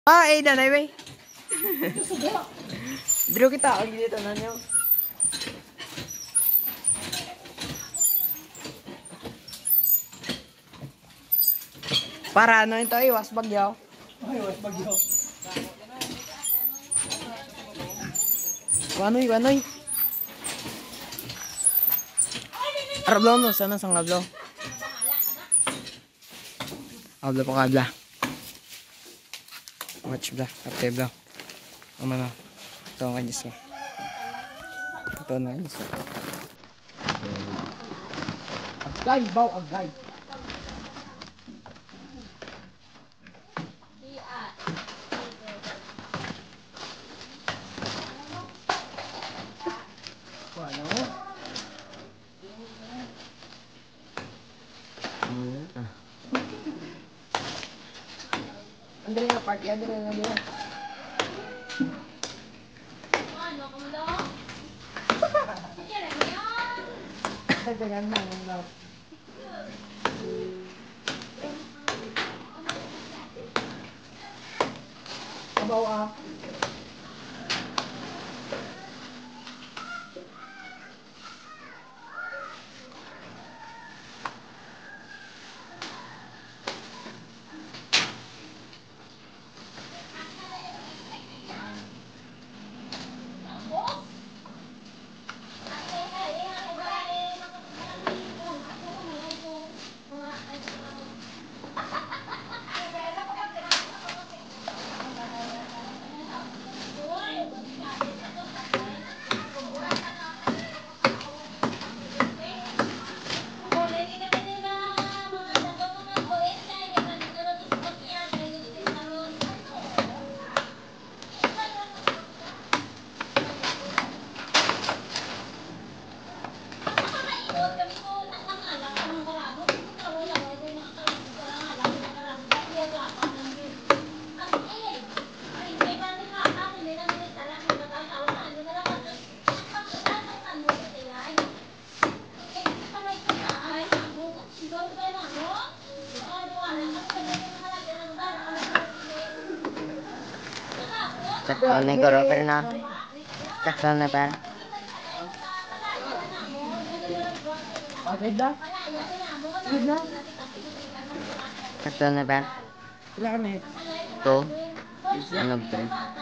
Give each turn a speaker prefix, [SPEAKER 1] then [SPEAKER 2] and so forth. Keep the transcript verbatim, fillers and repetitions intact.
[SPEAKER 1] Ah, eh, nanay, wey. Dito kita, ang dito na niyo. Para ano ito, iwas bagyo.
[SPEAKER 2] Ay, iwas bagyo.
[SPEAKER 1] Wanoy, wanoy. Arablo mo, sana sang ablo. Ablo pa kabla. Watch bla, kapte bla. Ama na. Ito ang kanyas mo. Ito na kanyas mo. Agay, baw, agay. Andrea, party Andrea, Andrea.
[SPEAKER 3] Ano, kumlo? Kailan yan?
[SPEAKER 1] Dagdagan mo, kumlo. Abaw ah.
[SPEAKER 4] Sakto na ko pero na. Sakto na pa.
[SPEAKER 1] Okay da? Good na?
[SPEAKER 4] Sakto na pa.
[SPEAKER 1] Ilan kami?
[SPEAKER 4] To. Ano ba?